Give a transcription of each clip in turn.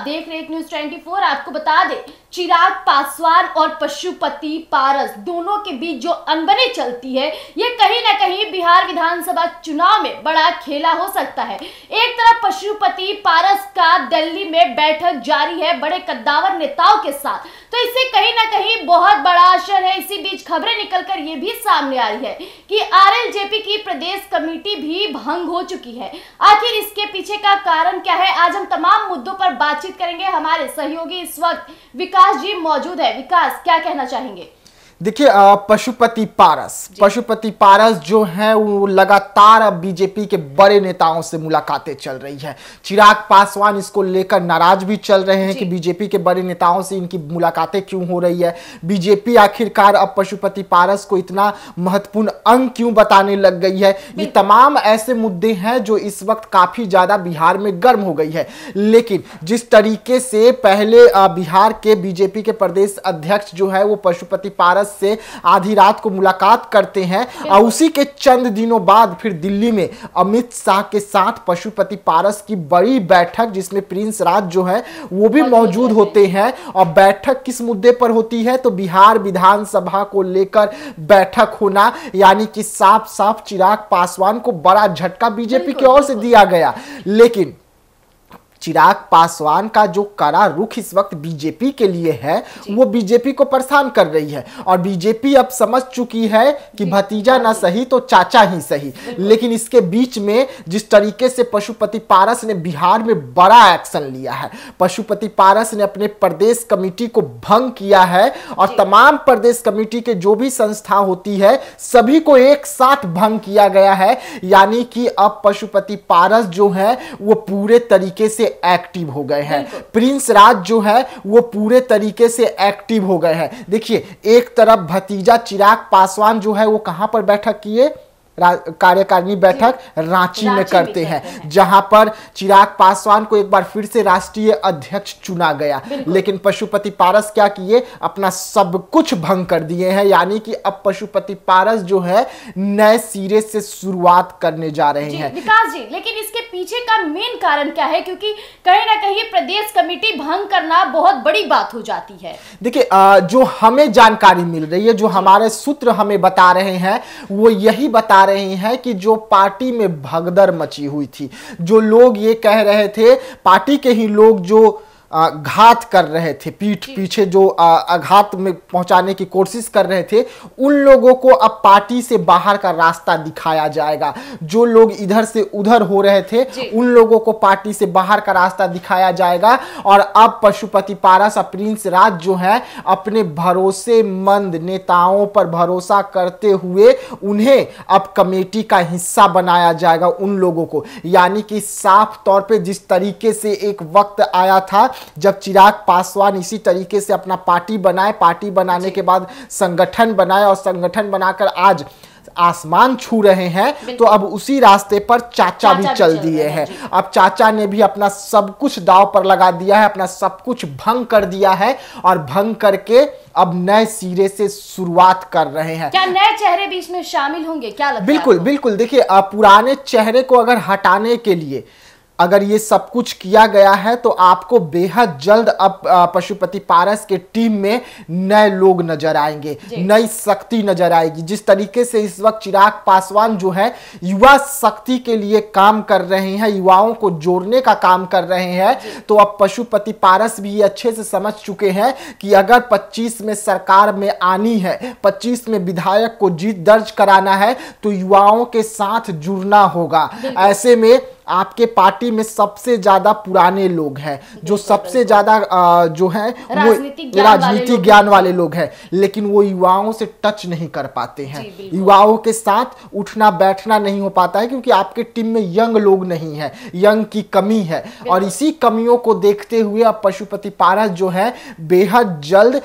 देख रहे न्यूज 24। आपको बता दें, चिराग पासवान और पशुपति पारस दोनों के बीच जो अनबनी चलती है, ये कहीं ना कहीं बिहार विधानसभा चुनाव में बड़ा खेला हो सकता है। एक तरफ पशुपति पारस का दिल्ली में बैठक जारी है बड़े कद्दावर नेताओं के साथ, तो इससे कहीं ना कहीं बहुत बड़ा असर है। इसी बीच खबरें निकलकर ये भी सामने आ रही है कि आरएलजेपी की प्रदेश कमेटी भी भंग हो चुकी है। आखिर इसके पीछे का कारण क्या है, आज हम तमाम मुद्दों पर बातचीत करेंगे। हमारे सहयोगी इस वक्त विकास जी मौजूद है। विकास, क्या कहना चाहेंगे? देखिए, पशुपति पारस जो है वो लगातार अब बीजेपी के बड़े नेताओं से मुलाकातें चल रही है। चिराग पासवान इसको लेकर नाराज भी चल रहे हैं कि बीजेपी के बड़े नेताओं से इनकी मुलाकातें क्यों हो रही है। बीजेपी आखिरकार अब पशुपति पारस को इतना महत्वपूर्ण अंग क्यों बताने लग गई है। ये तमाम ऐसे मुद्दे हैं जो इस वक्त काफी ज्यादा बिहार में गर्म हो गई है। लेकिन जिस तरीके से पहले बिहार के बीजेपी के प्रदेश अध्यक्ष जो है वो पशुपति पारस से आधी रात को मुलाकात करते हैं और उसी के चंद दिनों बाद फिर दिल्ली में अमित शाह के साथ पशुपति पारस की बड़ी बैठक, जिसमें प्रिंस राज जो है वो भी मौजूद होते हैं। और बैठक किस मुद्दे पर होती है, तो बिहार विधानसभा को लेकर बैठक होना, यानी कि साफ साफ चिराग पासवान को बड़ा झटका बीजेपी की ओर से दिया गया। लेकिन चिराग पासवान का जो कड़ा रुख इस वक्त बीजेपी के लिए है वो बीजेपी को परेशान कर रही है। और बीजेपी अब समझ चुकी है कि भतीजा ना सही तो चाचा ही सही। लेकिन इसके बीच में जिस तरीके से पशुपति पारस ने बिहार में बड़ा एक्शन लिया है, पशुपति पारस ने अपने प्रदेश कमेटी को भंग किया है और तमाम प्रदेश कमेटी के जो भी संस्था होती है सभी को एक साथ भंग किया गया है। यानी कि अब पशुपति पारस जो है वो पूरे तरीके से एक्टिव हो गए हैं। प्रिंस राज जो है वो पूरे तरीके से एक्टिव हो गए हैं। देखिए, एक तरफ भतीजा चिराग पासवान जो है वो कहां पर बैठक किए, कार्यकारिणी बैठक रांची में करते हैं, जहां पर चिराग पासवान को एक बार फिर से राष्ट्रीय अध्यक्ष चुना गया। लेकिन पशुपति पारस क्या किए, अपना सब कुछ भंग कर दिए हैं। यानी कि अब पशुपति पारस जो है नए सिरे से शुरुआत करने जा रहे हैं। विकास जी, लेकिन इसके पीछे का मेन कारण क्या है, क्योंकि कहीं ना कहीं प्रदेश कमेटी भंग करना बहुत बड़ी बात हो जाती है। देखिए, जो हमें जानकारी मिल रही है, जो हमारे सूत्र हमें बता रहे हैं, वो यही बता रहे हैं कि जो पार्टी में भगदड़ मची हुई थी, जो लोग ये कह रहे थे, पार्टी के ही लोग जो घात कर रहे थे, पीठ पीछे जो आघात में पहुंचाने की कोशिश कर रहे थे, उन लोगों को अब पार्टी से बाहर का रास्ता दिखाया जाएगा। जो लोग इधर से उधर हो रहे थे उन लोगों को पार्टी से बाहर का रास्ता दिखाया जाएगा। और अब पशुपति पारस और प्रिंस राज जो है अपने भरोसेमंद नेताओं पर भरोसा करते हुए उन्हें अब कमेटी का हिस्सा बनाया जाएगा, उन लोगों को। यानी कि साफ तौर पे जिस तरीके से एक वक्त आया था जब चिराग पासवान इसी तरीके से अपना पार्टी बनाए, पार्टी बनाने के बाद संगठन बनाए और संगठन बनाकर आज आसमान छू रहे हैं, तो अब उसी रास्ते पर चाचा भी चल दिए हैं। अब चाचा ने भी अपना सब कुछ दांव पर लगा दिया है, अपना सब कुछ भंग कर दिया है और भंग करके अब नए सिरे से शुरुआत कर रहे हैं। क्या नए चेहरे भी इसमें शामिल होंगे, क्या लगता है? बिल्कुल बिल्कुल। देखिए, पुराने चेहरे को अगर हटाने के लिए अगर ये सब कुछ किया गया है तो आपको बेहद जल्द अब पशुपति पारस के टीम में नए लोग नजर आएंगे, नई शक्ति नजर आएगी। जिस तरीके से इस वक्त चिराग पासवान जो है युवा शक्ति के लिए काम कर रहे हैं, युवाओं को जोड़ने का काम कर रहे हैं, तो अब पशुपति पारस भी अच्छे से समझ चुके हैं कि अगर 25 में सरकार में आनी है, 25 में विधायक को जीत दर्ज कराना है, तो युवाओं के साथ जुड़ना होगा। ऐसे में आपके पार्टी में सबसे ज्यादा पुराने लोग हैं, जो सबसे ज्यादा जो है वो राजनीतिक ज्ञान वाले लोग हैं, लेकिन वो युवाओं से टच नहीं कर पाते हैं, युवाओं के साथ उठना बैठना नहीं हो पाता है, क्योंकि आपके टीम में यंग लोग नहीं है, यंग की कमी है। और इसी कमियों को देखते हुए अब पशुपति पारस जो है बेहद जल्द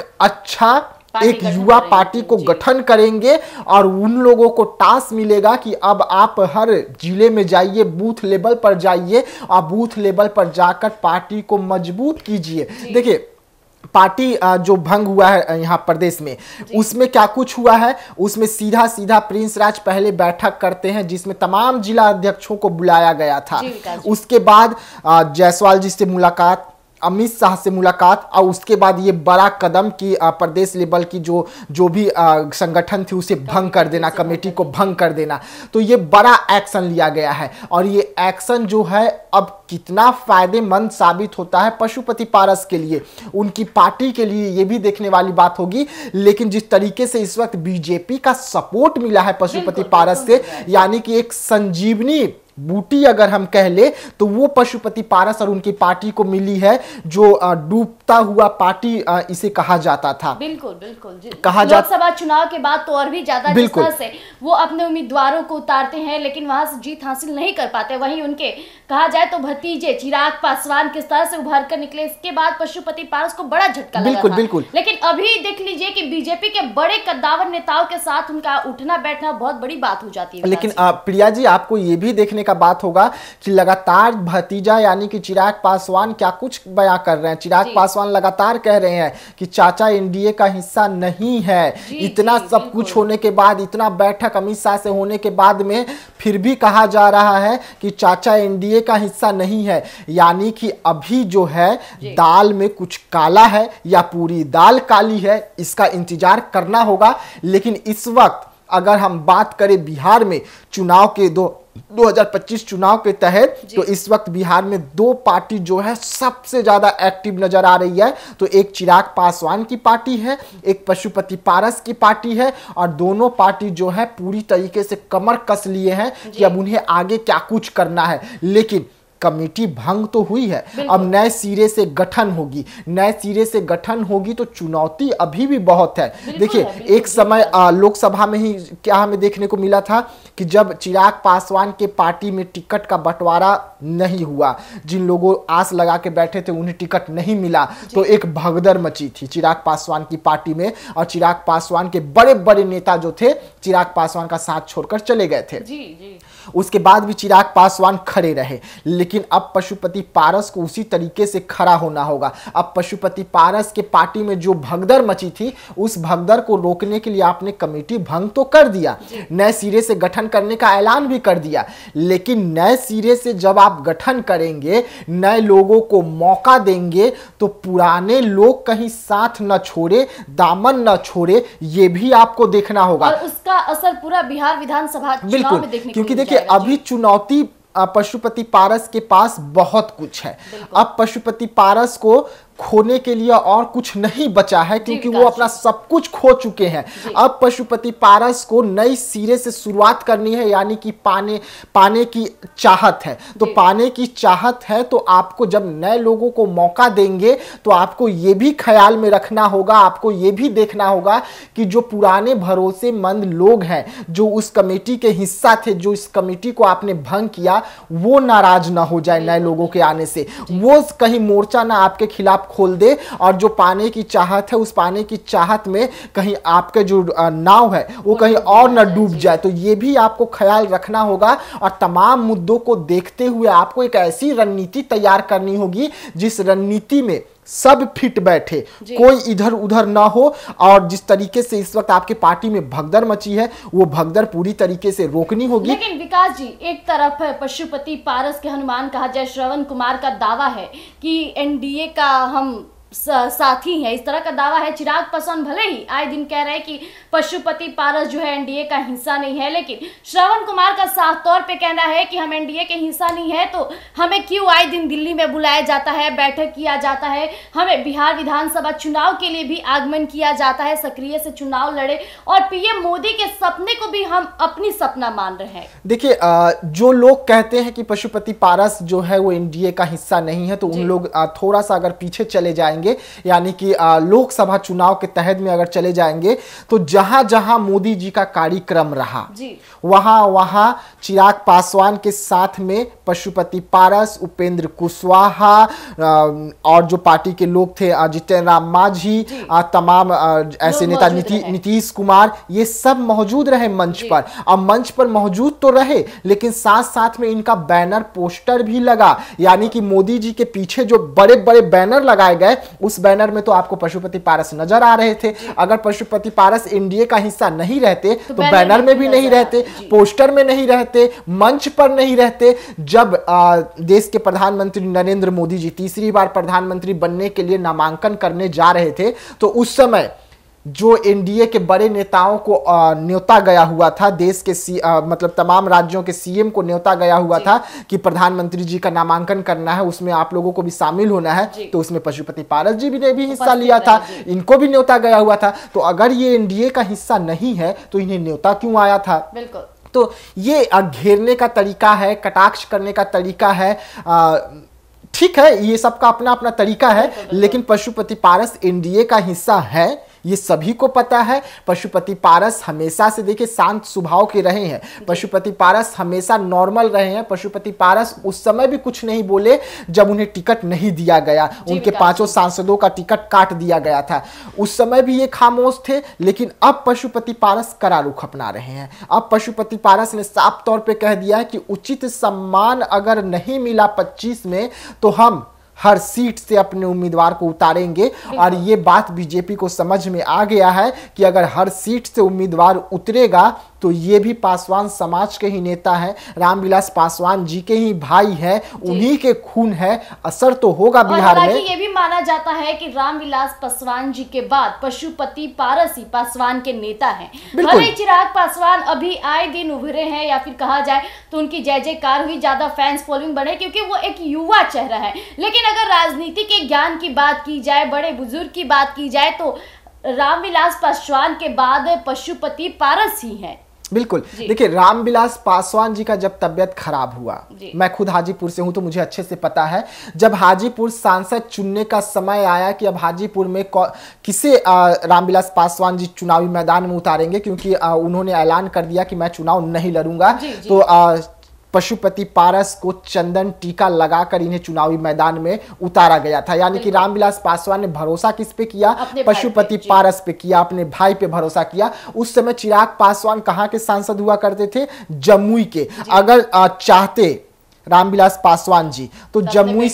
एक युवा पार्टी को गठन करेंगे और उन लोगों को टास्क मिलेगा कि अब आप हर जिले में जाइए, बूथ लेवल पर जाइए और बूथ लेवल पर जाकर पार्टी को मजबूत कीजिए। देखिए, पार्टी जो भंग हुआ है यहाँ प्रदेश में, उसमें क्या कुछ हुआ है, उसमें सीधा सीधा प्रिंस राज पहले बैठक करते हैं जिसमें तमाम जिला अध्यक्षों को बुलाया गया था। उसके बाद जायसवाल जी से मुलाकात, अमित शाह से मुलाकात और उसके बाद ये बड़ा कदम कि प्रदेश लेवल की जो भी संगठन थी उसे भंग कर देना, कमेटी को भंग कर देना। तो ये बड़ा एक्शन लिया गया है और ये एक्शन जो है अब कितना फायदेमंद साबित होता है पशुपति पारस के लिए, उनकी पार्टी के लिए, ये भी देखने वाली बात होगी। लेकिन जिस तरीके से इस वक्त बीजेपी का सपोर्ट मिला है पशुपति पारस से, यानी कि एक संजीवनी बूटी अगर हम कह ले तो वो पशुपति पारस और उनकी पार्टी को मिली है, जो डूबता हुआ पार्टी इसे कहा जाता था। बिल्कुल बिल्कुल कहा लोकसभा चुनाव के बाद तो और भी ज्यादा जिस तरह से वो अपने उम्मीदवारों को उतारते हैं लेकिन वहां से जीत हासिल नहीं कर पाते, वहीं उनके कहा जाए तो भतीजे चिराग पासवान किस तरह से उभर कर निकले, इसके बाद पशुपति पारस को बड़ा झटका लगा था। बिल्कुल। लेकिन अभी देख लीजिए कि बीजेपी के बड़े कद्दावर नेताओं के साथ उनका उठना बैठना बहुत बड़ी बात हो जाती है। लेकिन प्रिया जी, आपको ये भी देखने का बात होगा कि लगातार भतीजा यानी कि चिराग पासवान क्या कुछ बयां कर रहे हैं। चिराग पासवान लगातार कह रहे हैं कि चाचा एनडीए का हिस्सा नहीं है। इतना सब कुछ होने के बाद, इतना बैठक अमित शाह से होने के बाद में फिर भी कहा जा रहा है कि चाचा एनडीए का हिस्सा नहीं है, यानी कि अभी जो है दाल में कुछ काला है या पूरी दाल काली है, इसका इंतजार करना होगा। लेकिन इस वक्त अगर हम बात करें बिहार में चुनाव के 2025 चुनाव के तहत, तो इस वक्त बिहार में दो पार्टी जो है सबसे ज्यादा एक्टिव नजर आ रही है। तो एक चिराग पासवान की पार्टी है, एक पशुपति पारस की पार्टी है, और दोनों पार्टी जो है पूरी तरीके से कमर कस लिए हैं कि अब उन्हें आगे क्या कुछ करना है। लेकिन कमेटी भंग तो हुई है, अब नए सिरे से गठन होगी, नए सिरे से गठन होगी तो चुनौती अभी भी बहुत है। देखिए, एक समय लोकसभा में ही क्या हमें देखने को मिला था कि जब चिराग पासवान के पार्टी में टिकट का बंटवारा नहीं हुआ, जिन लोगों आस लगा के बैठे थे उन्हें टिकट नहीं मिला, तो एक भगदड़ मची थी चिराग पासवान की पार्टी में, और चिराग पासवान के बड़े बड़े नेता जो थे चिराग पासवान का साथ छोड़कर चले गए थे। उसके बाद भी चिराग पासवान खड़े रहे। लेकिन अब पशुपति पारस को उसी तरीके से खड़ा होना होगा। अब पशुपति पारस के पार्टी में जो भगदड़ मची थी, उस भगदड़ को रोकने के लिए आपने कमेटी भंग तो कर दिया, नए सिरे से गठन करने का ऐलान भी कर दिया। लेकिन नए सिरे से जब आप गठन करेंगे, नए लोगों को मौका देंगे, तो पुराने लोग कहीं साथ न छोड़े, दामन न छोड़े, ये भी आपको देखना होगा। और उसका असर पूरा बिहार विधानसभा चुनाव में देखने को क्योंकि देखिए अभी चुनौती पशुपति पारस के पास बहुत कुछ है। अब पशुपति पारस को खोने के लिए और कुछ नहीं बचा है, क्योंकि वो अपना सब कुछ खो चुके हैं। अब पशुपति पारस को नई सिरे से शुरुआत करनी है, यानी कि पाने की चाहत है। तो पाने की चाहत है तो आपको जब नए लोगों को मौका देंगे तो आपको ये भी ख्याल में रखना होगा, आपको ये भी देखना होगा कि जो पुराने भरोसेमंद लोग हैं, जो उस कमेटी के हिस्सा थे, जो इस कमेटी को आपने भंग किया, वो नाराज ना हो जाए नए लोगों के आने से, वो कहीं मोर्चा ना आपके खिलाफ खोल दे, और जो पाने की चाहत है उस पाने की चाहत में कहीं आपके जो नाव है वो कहीं और न डूब जाए। तो ये भी आपको ख्याल रखना होगा, और तमाम मुद्दों को देखते हुए आपको एक ऐसी रणनीति तैयार करनी होगी जिस रणनीति में सब फिट बैठे, कोई इधर उधर ना हो। और जिस तरीके से इस वक्त आपके पार्टी में भगदड़ मची है, वो भगदड़ पूरी तरीके से रोकनी होगी। लेकिन विकास जी, एक तरफ है पशुपति पारस के हनुमान कहा जाए श्रवण कुमार का दावा है कि एनडीए का हम साथी है, इस तरह का दावा है। चिराग पासवान भले ही आए दिन कह रहे हैं कि पशुपति पारस जो है एनडीए का हिस्सा नहीं है, लेकिन श्रवण कुमार का साफ तौर पे कहना है कि हम एनडीए के हिस्सा नहीं है, तो हमें क्यों आए दिन दिल्ली में बुलाया जाता है, बैठक किया जाता है, हमें बिहार विधानसभा चुनाव के लिए भी आगमन किया जाता है, सक्रिय से चुनाव लड़े, और पीएम मोदी के सपने को भी हम अपनी सपना मान रहे हैं। देखिए, जो लोग कहते हैं कि पशुपति पारस जो है वो एनडीए का हिस्सा नहीं है, तो उन लोग थोड़ा सा अगर पीछे चले जाएंगे, यानी कि लोकसभा चुनाव के तहत में अगर चले जाएंगे, तो जहां जहां मोदी जी का कार्यक्रम रहा वहां वहां चिराग पासवान के साथ में पशुपति पारस, उपेंद्र कुशवाहा और जो पार्टी के लोग थे, जितेंद्र राम मांझी, तमाम ऐसे नेता, नीतीश कुमार, ये सब मौजूद रहे मंच पर। अब मंच पर मौजूद तो रहे, लेकिन साथ साथ में इनका बैनर पोस्टर भी लगा, यानी कि मोदी जी के पीछे जो बड़े बड़े बैनर लगाए गए उस बैनर में तो आपको पशुपति पारस नजर आ रहे थे। अगर पशुपति पारस एनडीए का हिस्सा नहीं रहते तो बैनर में भी नहीं रहते, पोस्टर में नहीं रहते, मंच पर नहीं रहते। जब देश के प्रधानमंत्री नरेंद्र मोदी जी तीसरी बार प्रधानमंत्री बनने के लिए नामांकन करने जा रहे थे तो उस समय जो एनडीए के बड़े नेताओं को न्योता गया हुआ था, देश के मतलब तमाम राज्यों के सीएम को न्योता गया हुआ था कि प्रधानमंत्री जी का नामांकन करना है, उसमें आप लोगों को भी शामिल होना है, तो उसमें पशुपति पारस जी भी ने भी हिस्सा लिया था, इनको भी न्योता गया हुआ था। तो अगर ये एनडीए का हिस्सा नहीं है तो इन्हें न्योता क्यों आया था? बिल्कुल। तो ये घेरने का तरीका है, कटाक्ष करने का तरीका है। ठीक है, ये सबका अपना अपना तरीका है, लेकिन पशुपति पारस एनडीए का हिस्सा है, ये सभी को पता है। पशुपति पारस हमेशा से देखिए शांत स्वभाव के रहे हैं, पशुपति पारस हमेशा नॉर्मल रहे हैं। पशुपति पारस उस समय भी कुछ नहीं बोले जब उन्हें टिकट नहीं दिया गया, उनके 5 सांसदों का टिकट काट दिया गया था, उस समय भी ये खामोश थे। लेकिन अब पशुपति पारस कड़ा रुख अपना रहे हैं। अब पशुपति पारस ने साफ तौर पे कह दिया है कि उचित सम्मान अगर नहीं मिला 25 में तो हम हर सीट से अपने उम्मीदवार को उतारेंगे। और ये बात बीजेपी को समझ में आ गया है कि अगर हर सीट से उम्मीदवार उतरेगा तो ये भी पासवान समाज के ही नेता हैं, रामविलास पासवान जी के ही भाई हैं, उन्हीं के खून है, असर तो होगा बिहार में। ये भी माना जाता है कि रामविलास पासवान जी के बाद पशुपति पारस ही पासवान के नेता हैं। भले चिराग पासवान अभी आए दिन उभरे हैं या फिर कहा जाए तो उनकी जय जयकार हुई, ज्यादा फैंस फॉलोइंग बढ़े क्योंकि वो एक युवा चेहरा है। लेकिन अगर राजनीति के ज्ञान की बात की जाए, बड़े बुजुर्ग की बात की जाए तो रामविलास पासवान के बाद पशुपति पारस ही हैं। बिल्कुल। देखिए, रामविलास पासवान जी का जब तबियत खराब हुआ, मैं खुद हाजीपुर से हूं तो मुझे अच्छे से पता है, जब हाजीपुर सांसद चुनने का समय आया कि अब हाजीपुर में किसे रामविलास पासवान जी चुनावी मैदान में उतारेंगे, क्योंकि उन्होंने ऐलान कर दिया कि मैं चुनाव नहीं लड़ूंगा, तो पशुपति पारस को चंदन टीका लगाकर इन्हें चुनावी मैदान में उतारा गया था। यानी कि रामविलास पासवान ने भरोसा किस पे किया? पशुपति पारस पे किया, अपने भाई पे भरोसा किया। उस समय चिराग पासवान कहां के सांसद हुआ करते थे? जमुई के। अगर चाहते रामविलास पासवान जी तो जमुई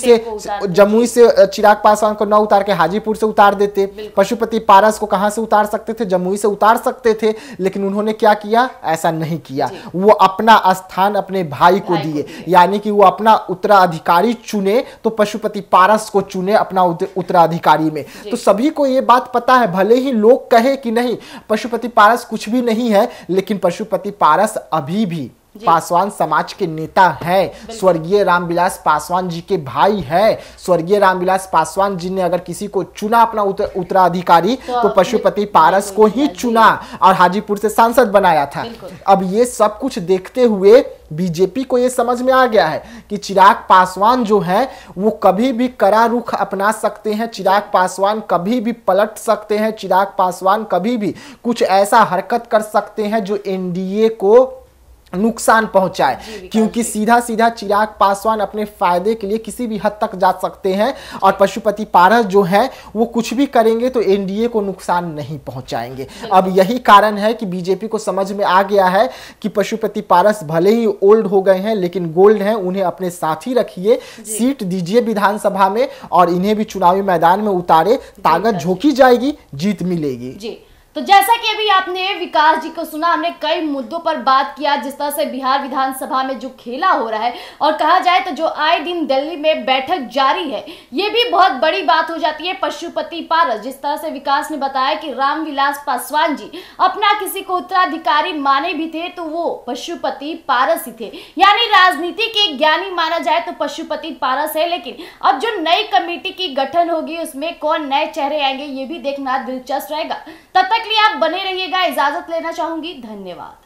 से चिराग पासवान को न उतार के हाजीपुर से उतार देते। पशुपति पारस को कहां से उतार सकते थे? जमुई से उतार सकते थे। लेकिन उन्होंने क्या किया? ऐसा नहीं किया। वो अपना स्थान अपने भाई को दिए, यानी कि वो अपना उत्तराधिकारी चुने तो पशुपति पारस को चुने अपना उत्तराधिकारी में। तो सभी को ये बात पता है, भले ही लोग कहे कि नहीं पशुपति पारस कुछ भी नहीं है, लेकिन पशुपति पारस अभी भी पासवान समाज के नेता हैं, स्वर्गीय रामविलास पासवान जी के भाई हैं। स्वर्गीय रामविलास पासवान जी ने अगर किसी को चुना अपना उत्तराधिकारी तो पशुपति पारस को ही चुना और हाजीपुर से सांसद बनाया था। अब ये सब कुछ देखते हुए बीजेपी को ये समझ में आ गया है कि चिराग पासवान जो है वो कभी भी कड़ा रुख अपना सकते हैं, चिराग पासवान कभी भी पलट सकते हैं, चिराग पासवान कभी भी कुछ ऐसा हरकत कर सकते हैं जो एनडीए को नुकसान पहुंचाए, क्योंकि सीधा सीधा चिराग पासवान अपने फायदे के लिए किसी भी हद तक जा सकते हैं और पशुपति पारस जो है वो कुछ भी करेंगे तो एनडीए को नुकसान नहीं पहुंचाएंगे। अब यही कारण है कि बीजेपी को समझ में आ गया है कि पशुपति पारस भले ही ओल्ड हो गए हैं लेकिन गोल्ड हैं, उन्हें अपने साथ ही रखिए, सीट दीजिए विधानसभा में और इन्हें भी चुनावी मैदान में उतारे, ताकत झोंकी जाएगी, जीत मिलेगी। तो जैसा कि अभी आपने विकास जी को सुना, हमने कई मुद्दों पर बात किया, जिस तरह से बिहार विधानसभा में जो खेला हो रहा है और कहा जाए तो जो आए दिन दिल्ली में बैठक जारी है, ये भी बहुत बड़ी बात हो जाती है। पशुपति पारस, जिस तरह से विकास ने बताया कि रामविलास पासवान जी अपना किसी को उत्तराधिकारी माने भी थे तो वो पशुपति पारस ही थे, यानी राजनीति के ज्ञानी माना जाए तो पशुपति पारस है। लेकिन अब जो नई कमेटी की गठन होगी उसमें कौन नए चेहरे आएंगे ये भी देखना दिलचस्प रहेगा। तब तक लिए आप बने रहिएगा, इजाजत लेना चाहूंगी, धन्यवाद।